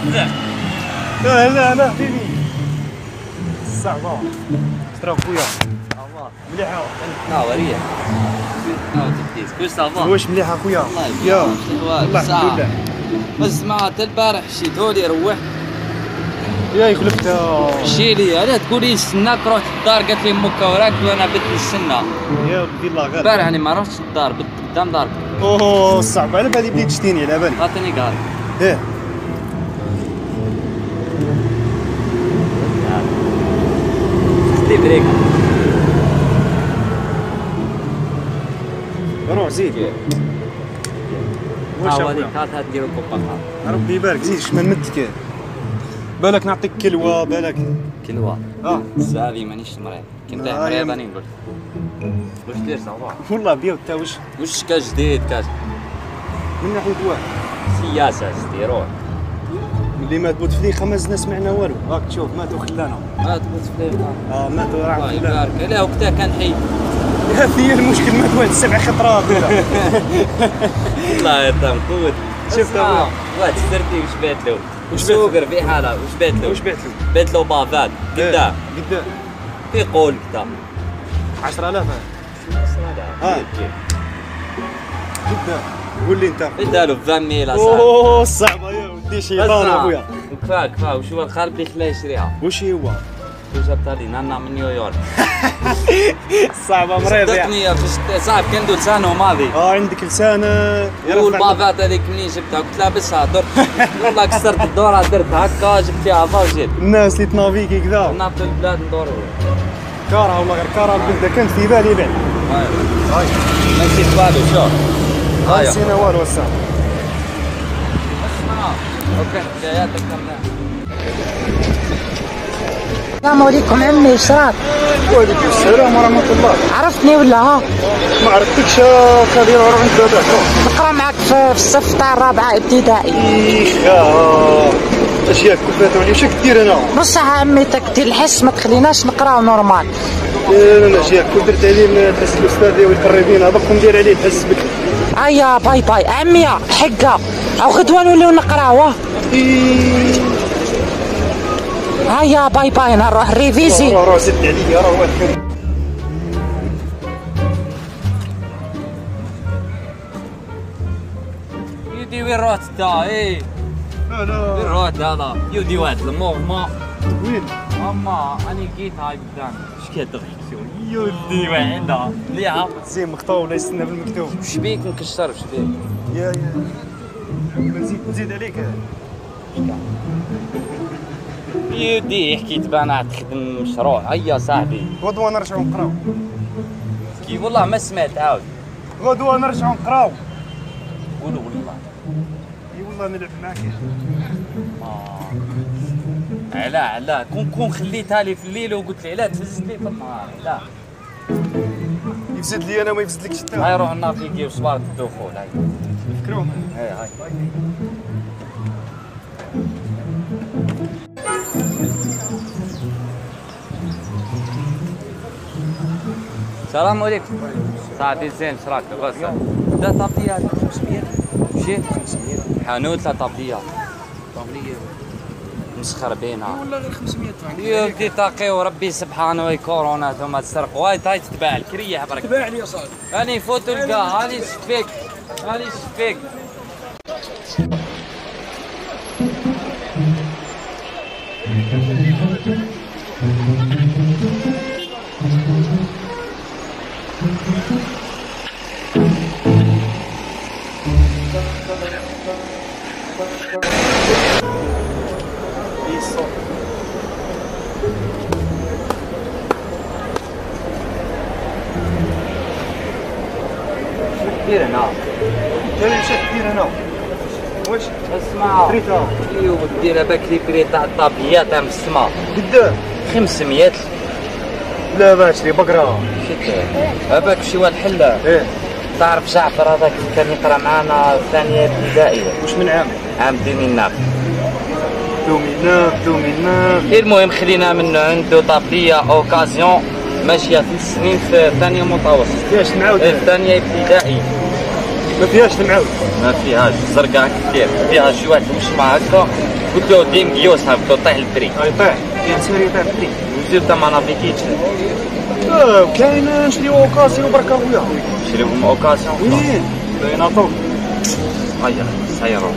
لا لا حبيبي صعبة شرا خويا مليحة ناوريه كوش صافا واش مليحة خويا يا الله الحمد لله بس ما البارح شيتولي روح يا يخلفت مشي لي انا تقول لي نستناك رحت للدار قالت لي امك وراك وانا بت نستنى يا ودي الله غير البارح انا ما رحتش للدار بت قدام دارك اوه صعب على بالي بديت تشتيني على بالي عطيني قال ايه خدي بريك روح زيد واش هذيك هات ديرو كوبا ربي يبارك زيد شمن مدك بالك نعطيك كلوه بالك كلوه سالي مانيش مريض كنت مريض راني نقول واش دير صافا والله بيا تا واش كاش جديد كاش من ناحيه واحد سياسه ديروه ملي مات بوتفليقه ما زدنا سمعنا والو راك تشوف ماتوا خلانا مات بوتفليقه ماتوا راه الله يبارك لا وقتها كان حي هذه هي المشكل مات واحد 7 خطرات والله يا طام قوت شفت واحد سرتي واش بات له واش سوقر في حاله واش بات له واش بات له بات له بافات قدام في قول كدا 10000 10000 قدام قول لي انت ادالو 20000 اوه صعبه يا ودي شيطان اخويا كفا وشو الخالد اللي خلاه يشريها واش هو جابتها لي نانا من نيويورك صعبه مريض صدقني صعب كان ندوز سنه ماضي عندك لسان والبافات هذيك منين جبتها كنت لابسها درت والله كسرت الدوره درت هكا جبت فيها با وجيت الناس اللي تنافيكي كذا نافذ البلاد ندورو كارها والله غير كارها البلده كانت في بالي بعد هاي ما نسيت والو شوف ما نسينا والو الساعه اسمع اوكي حكاياتك كملها السلام عليكم عمي اش راك؟ وعليكم السلام ورحمة الله. عرفتني ولا ها؟ ما عرفتكش خلينا نروح عند باباك. نقرا معاك في الصف تاع الرابعة ابتدائي. اش ياك كفاتو عليا واش كدير هنا؟ نص ساعة عميتك دير الحس ما تخليناش نقراو نورمال. لا اش ياك كون درت عليه الحس الاستاذ ديالي القريبين هذاك ندير عليه الحس بك. هيا باي باي عمية حقة او غدوة نوليو نقراو هيا باي باي نروح ريفيزي. راه زد عليا راه واحد يدي وين رحت انت ايه لا وين رحت هذا يودي واحد الموفمون وين؟ اما انا لقيت هاي قدام اش كتضحك شو يودي وحده مليحه زين مخطوه ولا يستنى في المكتوب. واش بيك مكشر واش بيك يا نزيد عليك يودي حكيت بنا تخدم مشروع هيا صاحبي غدوه نرجعوا نقراو. كي والله ما سمعت عاود غدوه نرجعوا نقراو. قولوا والله اي والله نلعب معاك. علاه كون خليتها لي في الليل وقلت لي لا تفزت لي في النهار لا يفسد لي انا وما يفسدلكش انت. هاي روح نافيكي وصبارة الدخول هاي فكروهم هاي السلام عليكم صاحبي زين شراك لاباس لا طابلية 500 مشيت 500 حانوت لا طابلية مسخر بينا والله غير 500 يا ولدي تاقي وربي سبحانه وي كورونا ثم تسرق واي تاي تتباع الكريه برك تباع لي يا صاحبي. راني فوت الكا هاني شفيك كثير هنا انا مشيت كثير هنا واش اسمع دريتها ايوا دير باك لي بري تاع الطابليه تاع السما قدام 500 لا باش لي بقره شت هباك شي واحد حله ايه تعرف جعفر هذاك كان يقرا معنا ثانيه ابتدائيه واش من عام 2009 2009 المهم خلينا من عنده طابليه اوكازيون ماشيه 3 سنين في ثانيه متوسط فيهاش نعاود ثانيه ابتدائي ما فيهاش نعاود ما فيهاش زرقاء كثير فيها شي واحد مش مع هكا قلت له ديم قيوس هبطوا طيح البري يطيح كاين سير يطيح البري وزيد تا ما نافيكيتش كاين نشريو اوكاسيون برك خويا نشريوهم اوكاسيون وين باينه طول هيا سيروا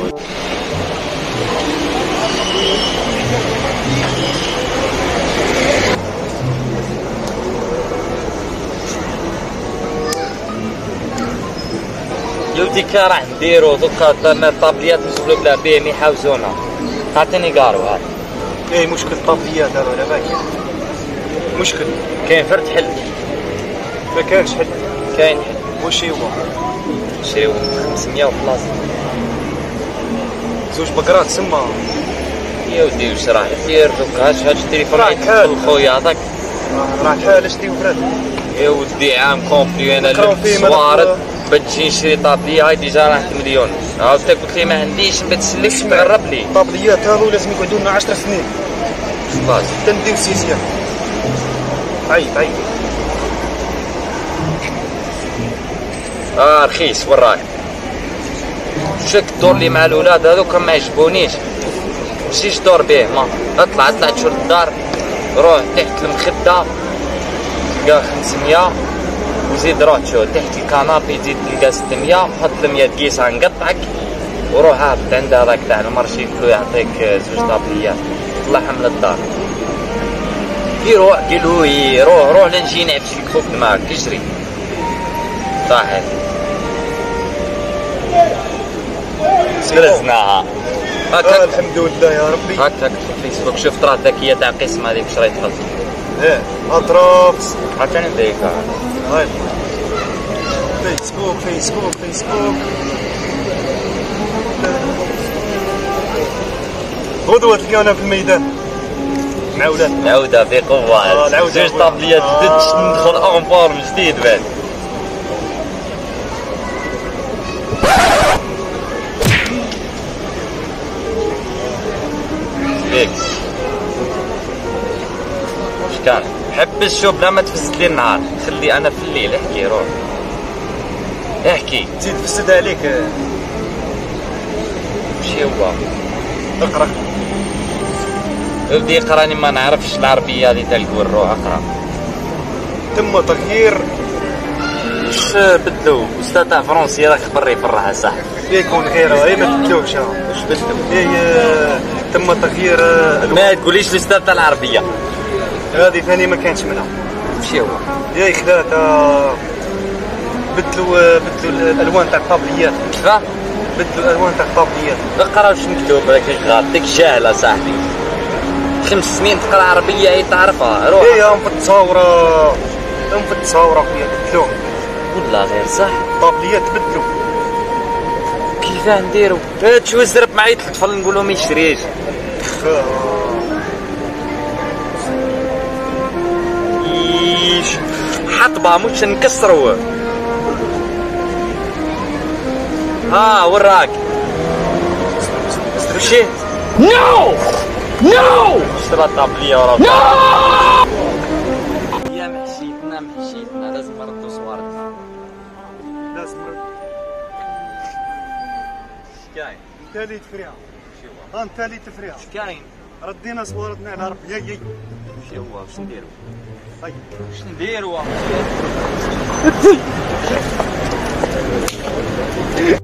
يودي كا راح نديرو دوكا طابليات نشوفو بلا بيهم يحاوزونا عطيني كارو هاي ايه مشكل طابليات هذا على بالك مشكل كاين فرد حل ما كانش حل كاين حل واش هو نشريو 500 وبلاصه زوج بقرات سما يا ودي واش راح دير دوكا هاش التليفون يدخل خويا هذاك راح حال شتي فرد يا ودي عام كومبلي انا الصوارد بتجي نشري طابليه هاي ديجا راح 8 مليون عاودت قلت لي ما عنديش ما تسلكش تغرب لي الطابليات هذو لازم يقعدوا لنا 10 سنين خلاص تنديو سيزيام عيب رخيص وراك شك دور لي مع الاولاد هذوك ما يعجبونيش مشيش دور به ما اطلع تشوف الدار روح تحت المخده تلقى 500 وزيد روح تشوف تحت الكنابي تزيد تلقى 600 حط 100 كيسه نقطعك وروح هابط عند هذاك تاع المارشي كلو يعطيك زوج طابليات طلعهم للدار يروح قالوا روح لنجي نعبس فيك فوق دماغك اجري صحيح درزناها هكا الحمد لله يا ربي هكا في الفيسبوك شفت راه الذكيه تاع قسم هذيك واش راهي تخلص اطراف حتى انا نديك هاي فيسبوك غدوة تلقانا في الميدان مع ولاد العودة في قوة زوج طابليات جدد ندخل اون فورم جديد بعد فيك واش كان حبس شوف بلا ما تفسد لي النهار خلي انا في الليل احكي روح احكي تزيد تفسد عليك ماشي هو اقرا ابدي اقراني ما نعرفش العربية هذه تاع الكور روح اقرا تم تغيير واش بدلو استاذ تاع فرنسي راك خبري في الراحة صح يكون غير اي ما تبدلوش واش بدلو تم تغيير ما تقوليش الاستاذ تاع العربية هذه ثاني ما كانش منها ماشي هو يا خدات بدلوا الالوان تاع الطابليات كيفاه بدلوا الالوان تاع الطابليات اقرا واش مكتوب هذاك غلط ديك جاهله صاحبي 5 سنين تقرا عربيه هي تعرفها روح هم في التصاوره خويا بدلوهم والله غير صح الطابليات بدلوا كيفاه نديرو شو الزرب معايا الطفل نقولو ما يشريش حطبه مش نكسرو وراك مشي نو اشترى الطابليه وراه يا محشيتنا لازم نردو صوارنا لازم كاين انت اللي تفريها انت اللي تفريها كاين ردينا صوارتنا على ربي ياي ماشي هو واش نديرو طيب واش نديرو